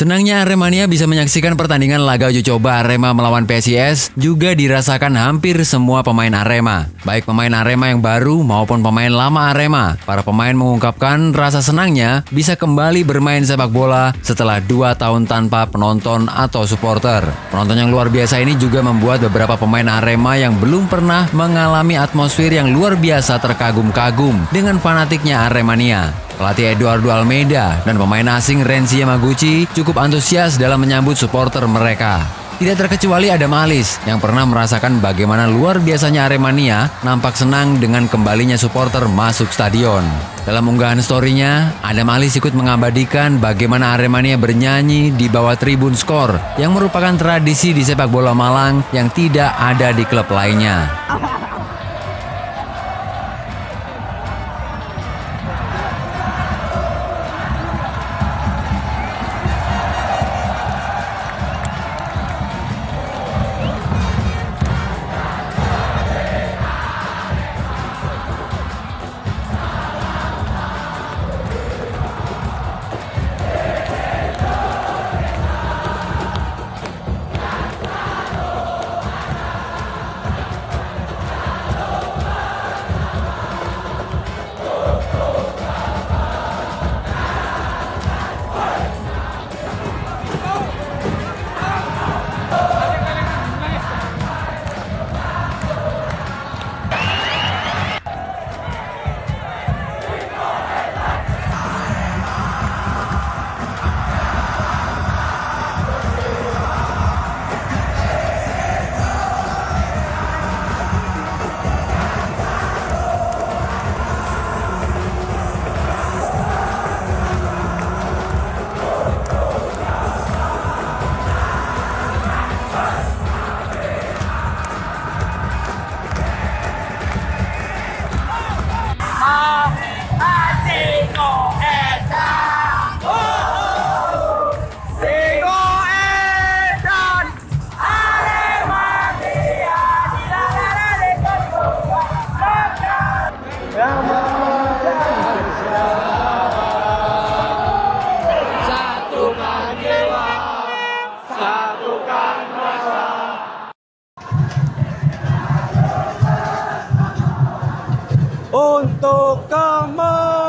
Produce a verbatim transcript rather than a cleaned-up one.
Senangnya Aremania bisa menyaksikan pertandingan laga uji coba Arema melawan P S I S juga dirasakan hampir semua pemain Arema. Baik pemain Arema yang baru maupun pemain lama Arema. Para pemain mengungkapkan rasa senangnya bisa kembali bermain sepak bola setelah dua tahun tanpa penonton atau supporter. Penonton yang luar biasa ini juga membuat beberapa pemain Arema yang belum pernah mengalami atmosfer yang luar biasa terkagum-kagum dengan fanatiknya Aremania. Pelatih Eduardo Almeida dan pemain asing Renzi Yamaguchi cukup antusias dalam menyambut supporter mereka. Tidak terkecuali Adam Alis yang pernah merasakan bagaimana luar biasanya Aremania nampak senang dengan kembalinya supporter masuk stadion. Dalam unggahan story-nya, Adam Alis ikut mengabadikan bagaimana Aremania bernyanyi di bawah tribun skor yang merupakan tradisi di sepak bola Malang yang tidak ada di klub lainnya. Untuk kemenangan.